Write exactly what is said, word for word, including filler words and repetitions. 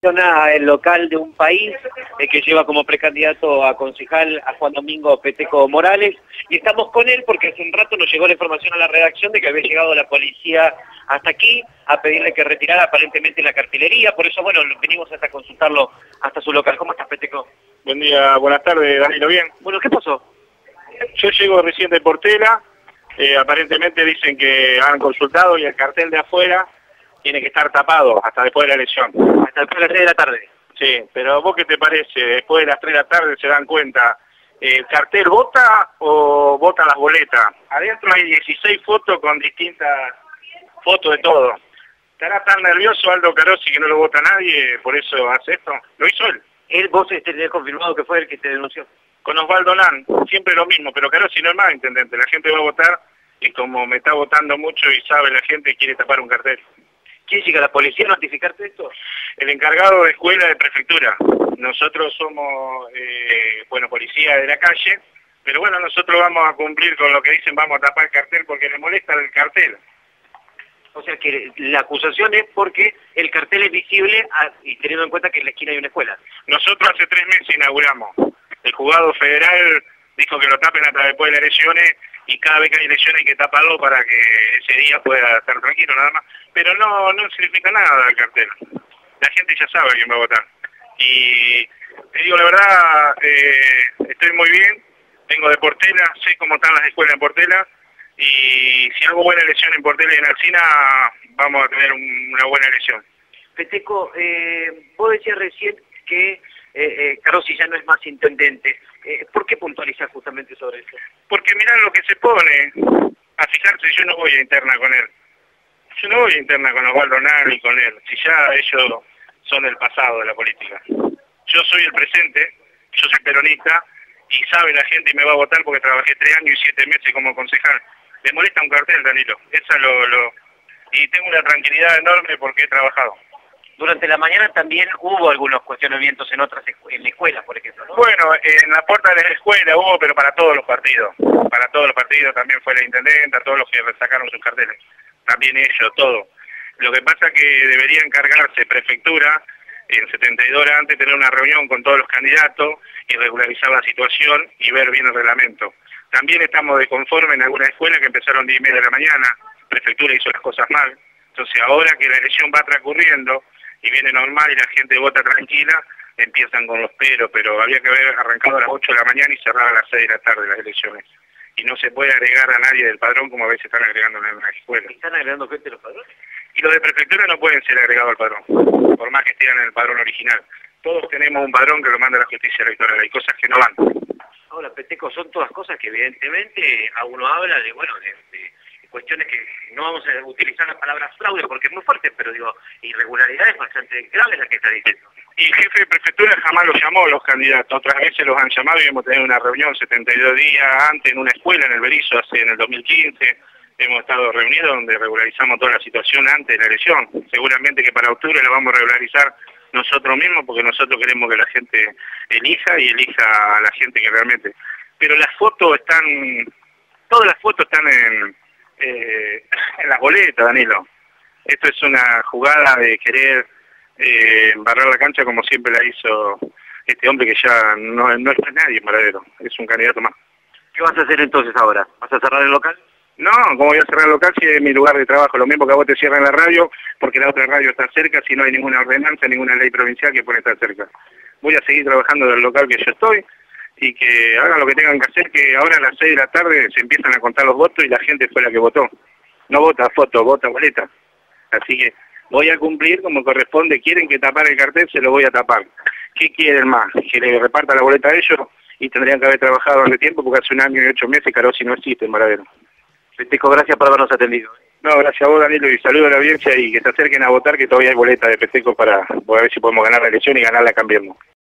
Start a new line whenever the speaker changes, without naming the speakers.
Zona el local de un país eh, que lleva como precandidato a concejal a Juan Domingo Peteco Morales, y estamos con él porque hace un rato nos llegó la información a la redacción de que había llegado la policía hasta aquí a pedirle que retirara aparentemente la cartelería. Por eso, bueno, venimos hasta consultarlo hasta su local. ¿Cómo estás, Peteco?
Buen día, buenas tardes, Danilo, ¿bien?
Bueno, ¿qué pasó?
Yo llego recién de Portela, eh, aparentemente dicen que han consultado y el cartel de afuera tiene que estar tapado hasta después de la elección.
Hasta después de las tres de la tarde.
Sí, pero ¿vos qué te parece? Después de las tres de la tarde se dan cuenta, ¿el cartel vota o vota las boletas? Adentro hay dieciséis fotos con distintas fotos de todo. ¿Estará tan nervioso Aldo Carossi que no lo vota nadie, por eso hace esto? ¿Lo hizo él?
Él, vos tenés confirmado que fue el que te denunció.
Con Osvaldo Nan, siempre lo mismo, pero Carossi no es más intendente. La gente va a votar y como me está votando mucho y sabe la gente, quiere tapar un cartel.
¿Quién llega? ¿La policía a notificarte esto?
El encargado de escuela de prefectura. Nosotros somos, eh, bueno, policía de la calle, pero bueno, nosotros vamos a cumplir con lo que dicen, vamos a tapar el cartel porque le molesta el cartel.
O sea que la acusación es porque el cartel es visible a, y teniendo en cuenta que en la esquina hay una escuela.
Nosotros hace tres meses inauguramos. El juzgado federal dijo que lo tapen hasta después de las elecciones y cada vez que hay elecciones hay que taparlo para que ese día pueda estar tranquilo nada más. Pero no, no significa nada el cartel. La gente ya sabe quién va a votar. Y te digo la verdad, eh, estoy muy bien, vengo de Portela, sé cómo están las escuelas en Portela, y si hago buena elección en Portela y en Alsina, vamos a tener un, una buena elección.
Peteco, eh, vos decías recién que eh, eh, Carossi ya no es más intendente. Eh, ¿Por qué puntualizar justamente sobre eso?
Porque mirá lo que se pone, a fijarse, yo no voy a interna con él. Yo no voy a interna con Osvaldo Nan ni con él, si ya ellos son el pasado de la política. Yo soy el presente, yo soy peronista, y sabe la gente y me va a votar porque trabajé tres años y siete meses como concejal. Me molesta un cartel, Danilo, esa lo, lo... y tengo una tranquilidad enorme porque he trabajado.
Durante la mañana también hubo algunos cuestionamientos en otras escu en la escuela, por ejemplo, ¿no?
Bueno, en la puerta de la escuela hubo, pero para todos los partidos. Para todos los partidos también fue la intendenta, todos los que sacaron sus carteles. También ellos, todo. Lo que pasa es que debería encargarse prefectura en setenta y dos horas antes, tener una reunión con todos los candidatos y regularizar la situación y ver bien el reglamento. También estamos de conforme en algunas escuelas que empezaron diez y media de la mañana, prefectura hizo las cosas mal. Entonces ahora que la elección va transcurriendo y viene normal y la gente vota tranquila, empiezan con los peros, pero había que haber arrancado a las ocho de la mañana y cerrar a las seis de la tarde las elecciones. Y no se puede agregar a nadie del padrón como a veces están agregando en las escuelas.
¿Están agregando gente de los padrones?
Y los de prefectura no pueden ser agregados al padrón, por más que estén en el padrón original. Todos tenemos un padrón que lo manda la justicia electoral, hay cosas que no van.
Ahora, Peteco, son todas cosas que evidentemente a uno habla de, bueno, de, de cuestiones que no vamos a utilizar la palabra fraude porque es muy fuerte, pero digo, irregularidades bastante graves las que está diciendo.
Y el jefe de prefectura jamás los llamó a los candidatos, otras veces los han llamado y hemos tenido una reunión setenta y dos días antes en una escuela en el Berizo, hace en el dos mil quince, hemos estado reunidos donde regularizamos toda la situación antes de la elección. Seguramente que para octubre la vamos a regularizar nosotros mismos porque nosotros queremos que la gente elija y elija a la gente que realmente... Pero las fotos están, todas las fotos están en, eh, en las boletas, Danilo. Esto es una jugada de querer eh, embarrar la cancha como siempre la hizo este hombre que ya no, no es nadie en Varadero, es un candidato más.
¿Qué vas a hacer entonces ahora? ¿Vas a cerrar el local?
No, ¿cómo voy a cerrar el local si es mi lugar de trabajo? Lo mismo que a vos te cierran la radio porque la otra radio está cerca, si no hay ninguna ordenanza, ninguna ley provincial que pueda estar cerca. Voy a seguir trabajando en el local que yo estoy y que hagan lo que tengan que hacer, que ahora a las seis de la tarde se empiezan a contar los votos y la gente fue la que votó. No vota foto, vota boleta. Así que voy a cumplir como corresponde. Quieren que tapar el cartel, se lo voy a tapar. ¿Qué quieren más? ¿Que le reparta la boleta a ellos? Y tendrían que haber trabajado hace tiempo porque hace un año y ocho meses Carossi no existe en Varadero.
Peteco, gracias por habernos atendido.
No, gracias a vos, Danilo, y saludo a la audiencia y que se acerquen a votar, que todavía hay boleta de Peteco para, para ver si podemos ganar la elección y ganarla cambiando.